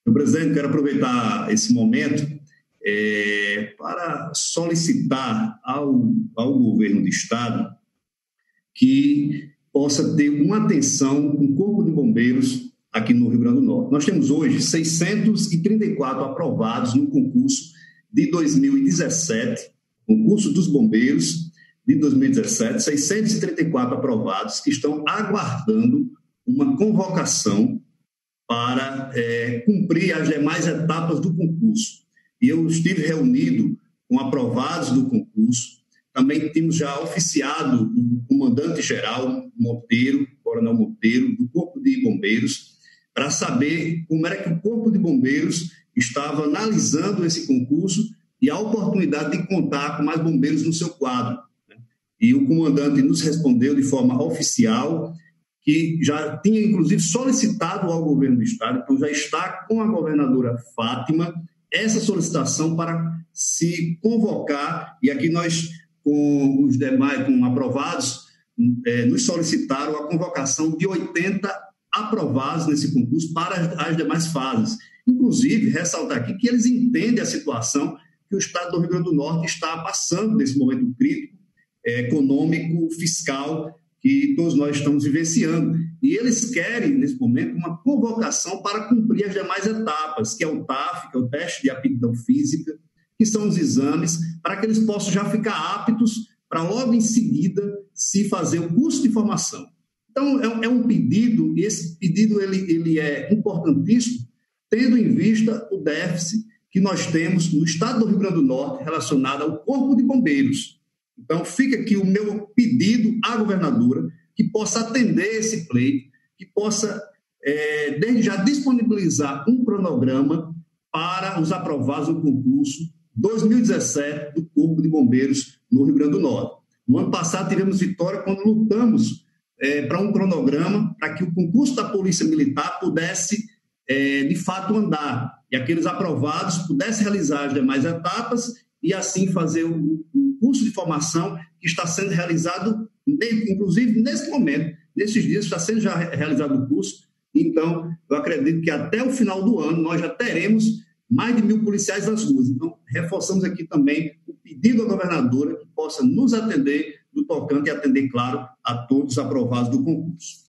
Senhor presidente, quero aproveitar esse momento para solicitar ao governo do Estado que possa ter uma atenção com o Corpo de Bombeiros aqui no Rio Grande do Norte. Nós temos hoje 634 aprovados no concurso de 2017, concurso dos bombeiros de 2017, 634 aprovados que estão aguardando uma convocação para cumprir as demais etapas do concurso. E eu estive reunido com aprovados do concurso, também temos já oficiado o comandante-geral Monteiro, Coronel Monteiro, do Corpo de Bombeiros, para saber como era que o Corpo de Bombeiros estava analisando esse concurso e a oportunidade de contar com mais bombeiros no seu quadro. E o comandante nos respondeu de forma oficial que já tinha, inclusive, solicitado ao governo do Estado, então já está com a governadora Fátima, essa solicitação para se convocar, e aqui nós, com os demais, com aprovados, nos solicitaram a convocação de 80 aprovados nesse concurso para as demais fases. Inclusive, ressaltar aqui que eles entendem a situação que o Estado do Rio Grande do Norte está passando nesse momento crítico, econômico, fiscal, que todos nós estamos vivenciando. E eles querem, nesse momento, uma convocação para cumprir as demais etapas, que é o TAF, que é o teste de aptidão física, que são os exames, para que eles possam já ficar aptos para logo em seguida se fazer o curso de formação. Então, é um pedido, e esse pedido ele é importantíssimo, tendo em vista o déficit que nós temos no Estado do Rio Grande do Norte relacionado ao Corpo de Bombeiros. Então, fica aqui o meu pedido à governadora que possa atender esse pleito, que possa, desde já, disponibilizar um cronograma para os aprovados no concurso 2017 do Corpo de Bombeiros no Rio Grande do Norte. No ano passado, tivemos vitória quando lutamos para um cronograma para que o concurso da Polícia Militar pudesse, de fato, andar e aqueles aprovados pudessem realizar as demais etapas e, assim, fazer o curso de formação que está sendo realizado, inclusive, nesse momento, nesses dias, está sendo já realizado o curso. Então, eu acredito que até o final do ano nós já teremos mais de 1.000 policiais nas ruas. Então, reforçamos aqui também o pedido à governadora que possa nos atender do tocante e atender, claro, a todos os aprovados do concurso.